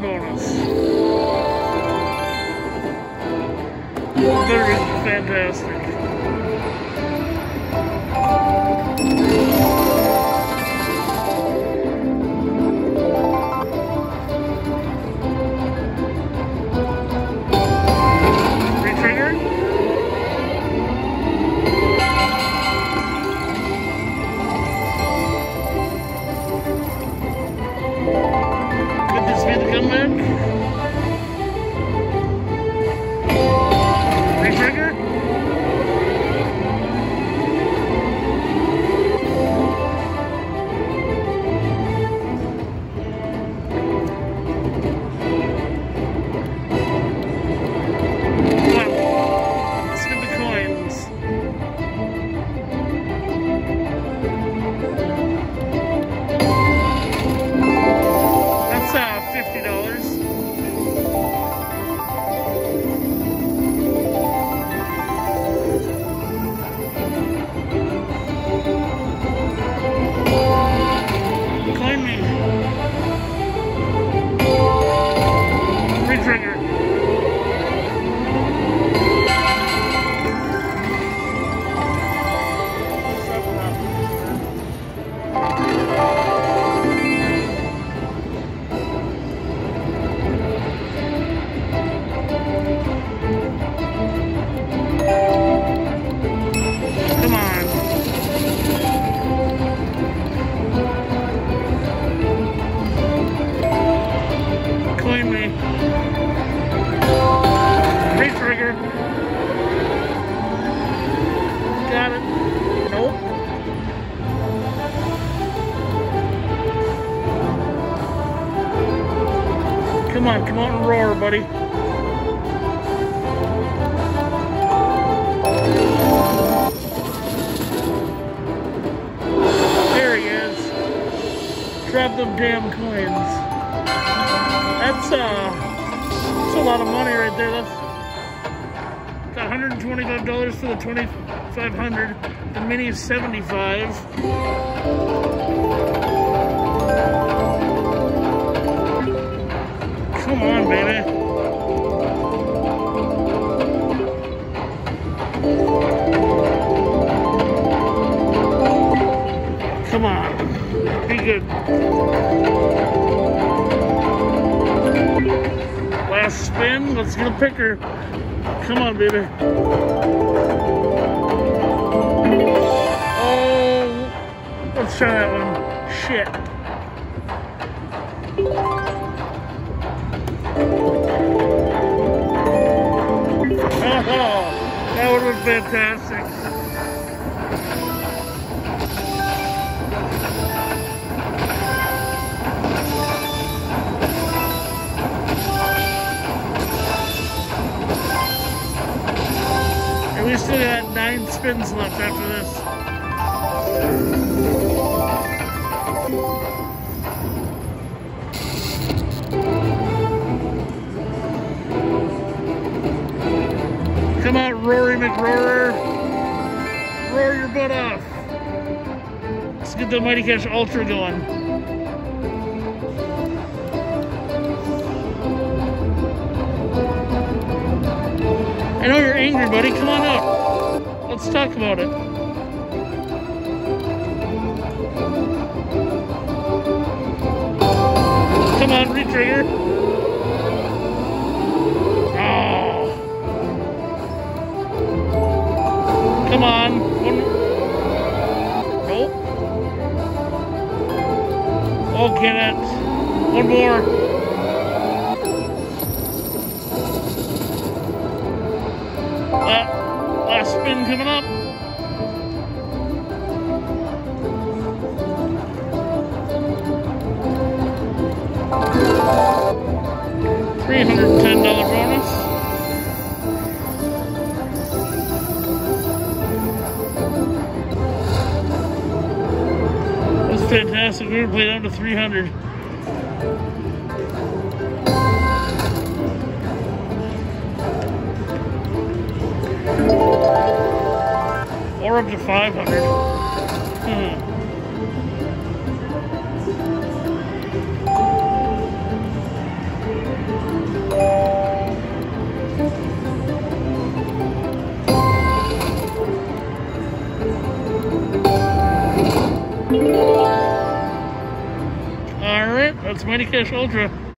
bonus. Literally fantastic. Got it. Nope. Come on and roar, buddy. There he is. Drop them damn coins. That's a lot of money right there. That's got $125 for the 2500. The mini is $75. Come on, baby. Come on. Be good. Last spin. Let's get a picker. Come on, baby. Oh, let's try that one. Shit. Oh, that would have been fantastic. And we still got 9 spins left after this. Come on, Rory McRoarer. Roar your butt off. Let's get the Mighty Cash Ultra going. I know you're angry, buddy. Come on up. Let's talk about it. Come on, retrigger. Oh. Come on. Nope. Oh, get it. One more. Last spin coming up. $310 bonus. That's fantastic. We were playing down to 300. Or up to 500. That's Mighty Cash Ultra.